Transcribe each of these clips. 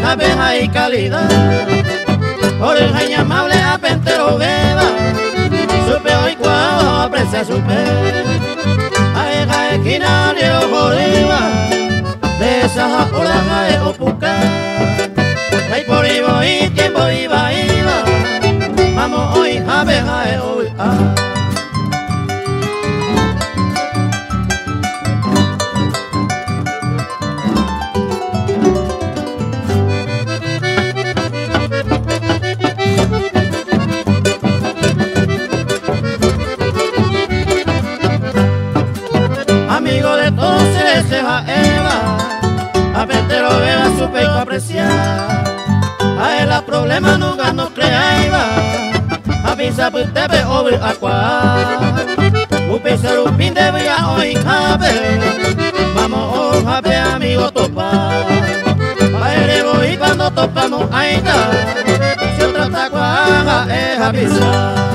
abeja y calidad. Oreja y amable apentero beba, supe hoy cuando aprecia su pe. Aeja esquina de ojo riba, de esa oreja de opuca. Hay por iba y tiempo iba. Vamos hoy abeja de hoy. Amigo de todos se deja Eva, a Pentero beba supe apreciar. A él la problema nunca no crea iba, a pisa pues te ve over aqua. Upe ser un pin de vía hoy jabe, vamos hoy jabe amigo topa. Bailebo y cuando topamos aita, si otra tacuaja es a pisar.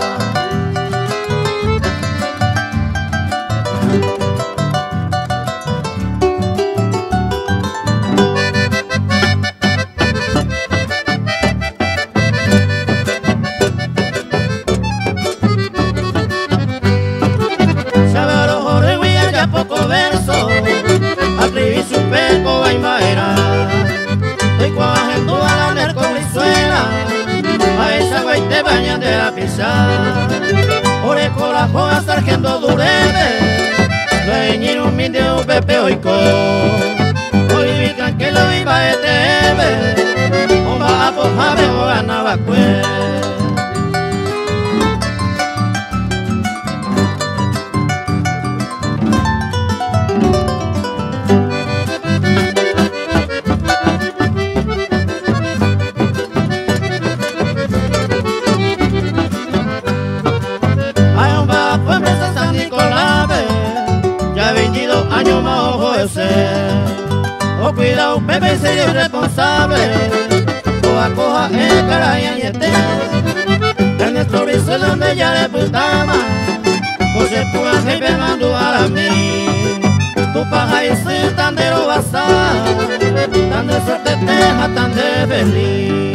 Poco verso, escribí su peco y maera. Estoy cuajando a la mercolizuela, a esa güey te bañan de la pizza. Ore con la joa sargento durebe, leñir un min de un pepe oico. Hoy vi que lo iba a etebe, o va a pojabe o ganaba cue. O cuida un bebé y sería irresponsable, o acoja el cara y añete. En nuestro viso donde ya le putaba, o se puga jefe mandó a la mí. Tu paja y su tandero basar, tan de suerte teja, tan de feliz.